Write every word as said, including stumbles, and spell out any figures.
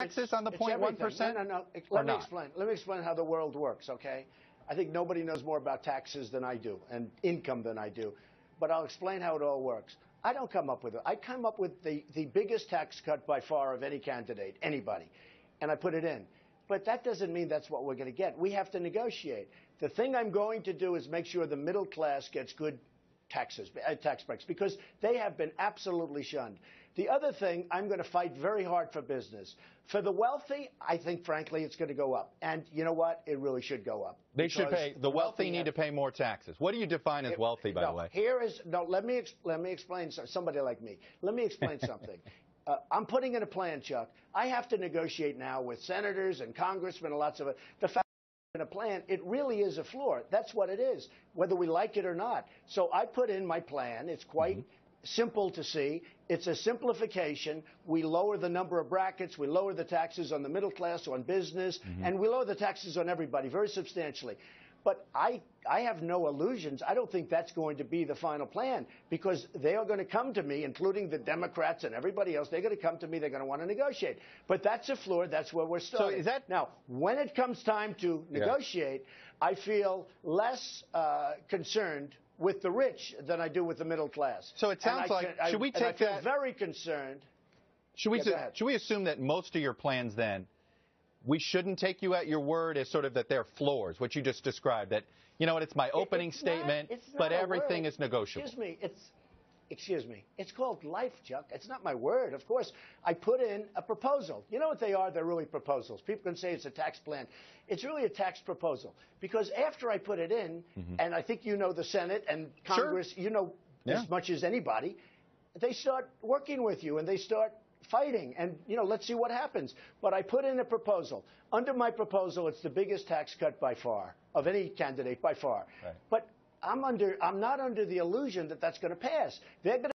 taxes on the zero point one percent? No, no, no. Let me explain. Let me explain how the world works, okay? I think nobody knows more about taxes than I do and income than I do. But I'll explain how it all works. I don't come up with it. I come up with the, the biggest tax cut by far of any candidate, anybody, and I put it in. But that doesn't mean that's what we're going to get. We have to negotiate. The thing I'm going to do is make sure the middle class gets good taxes, uh, tax breaks, because they have been absolutely shunned. The other thing, I'm going to fight very hard for business. For the wealthy, I think, frankly, it's going to go up. And you know what? It really should go up. They should pay. The wealthy need to pay more taxes. What do you define as wealthy, by no, the way? Here is, no, let me, let me explain, somebody like me. Let me explain something. Uh, I'm putting in a plan, Chuck. I have to negotiate now with senators and congressmen and lots of it. The fact in a plan, it really is a floor. That's what it is, whether we like it or not. So I put in my plan. It's quite mm-hmm. simple to see. It's a simplification. We lower the number of brackets. We lower the taxes on the middle class, on business, mm-hmm. and we lower the taxes on everybody very substantially. But I, I have no illusions. I don't think that's going to be the final plan, because they are going to come to me, including the Democrats and everybody else. They're going to come to me. They're going to want to negotiate. But that's a floor. That's where we're starting. So is that now, when it comes time to negotiate, yeah. I feel less uh, concerned with the rich than I do with the middle class. So it sounds I, like I, should we take and I feel that? Very concerned. Should we yeah, should we assume that most of your plans then? We shouldn't take you at your word as sort of that they're floors, what you just described, that, you know what, it's my opening it's statement, not, not but everything word. is negotiable. Excuse me, it's, excuse me, it's called life, Chuck. It's not my word. Of course, I put in a proposal. You know what they are? They're really proposals. People can say it's a tax plan. It's really a tax proposal, because after I put it in, mm-hmm. and I think you know the Senate and Congress, sure. you know yeah. as much as anybody, they start working with you and they start fighting, and, you know, let's see what happens. But I put in a proposal. Under my proposal, it's the biggest tax cut by far of any candidate by far. Right. But I'm under, I'm not under the illusion that that's going to pass. They're going to